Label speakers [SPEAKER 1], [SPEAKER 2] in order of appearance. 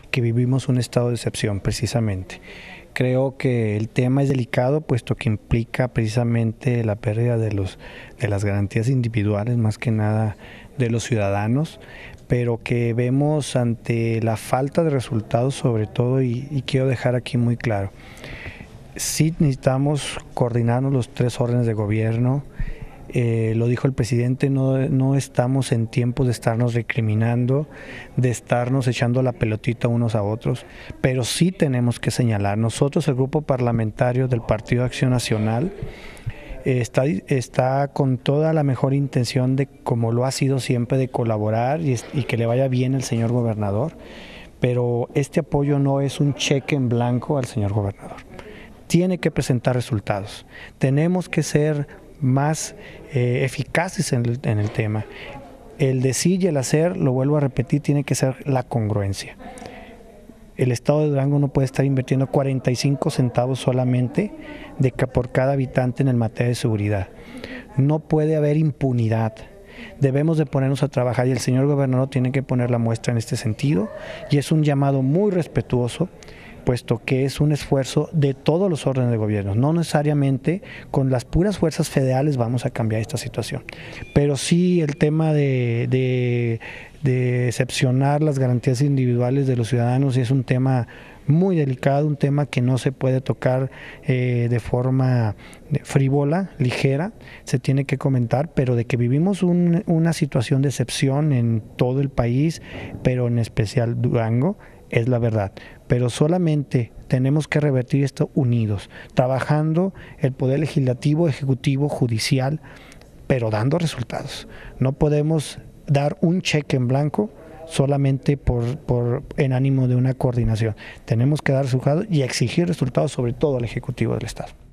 [SPEAKER 1] que vivimos un estado de excepción precisamente. Creo que el tema es delicado puesto que implica precisamente la pérdida de las garantías individuales, más que nada de los ciudadanos, pero que vemos ante la falta de resultados sobre todo, y quiero dejar aquí muy claro, sí necesitamos coordinarnos los tres órdenes de gobierno. Lo dijo el presidente, no estamos en tiempos de estarnos recriminando, de estarnos echando la pelotita unos a otros, pero sí tenemos que señalar. Nosotros, el grupo parlamentario del Partido Acción Nacional, está con toda la mejor intención de, como lo ha sido siempre, de colaborar y que le vaya bien al señor gobernador, pero este apoyo no es un cheque en blanco al señor gobernador. Tiene que presentar resultados. Tenemos que ser más eficaces en el tema. El decir y el hacer, lo vuelvo a repetir, tiene que ser la congruencia. El estado de Durango no puede estar invirtiendo 45 centavos solamente por cada habitante en el materia de seguridad. No puede haber impunidad. Debemos de ponernos a trabajar y el señor gobernador tiene que poner la muestra en este sentido, y es un llamado muy respetuoso, puesto que es un esfuerzo de todos los órdenes de gobierno. No necesariamente con las puras fuerzas federales vamos a cambiar esta situación, pero sí el tema de excepcionar las garantías individuales de los ciudadanos es un tema muy delicado, un tema que no se puede tocar de forma frívola, ligera, se tiene que comentar, pero de que vivimos una situación de excepción en todo el país, pero en especial Durango, es la verdad, pero solamente tenemos que revertir esto unidos, trabajando el poder legislativo, ejecutivo, judicial, pero dando resultados. No podemos dar un cheque en blanco solamente en ánimo de una coordinación. Tenemos que dar resultados y exigir resultados, sobre todo al Ejecutivo del Estado.